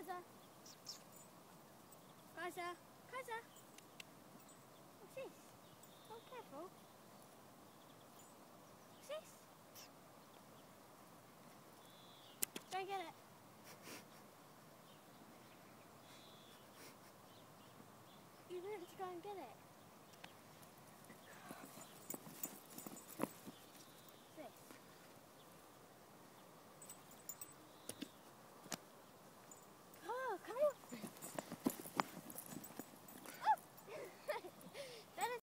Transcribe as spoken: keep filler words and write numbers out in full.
Kaiser. Kaiser. Kaiser. What's this? Oh, careful. What's this? Go get it. You meant to go and get it.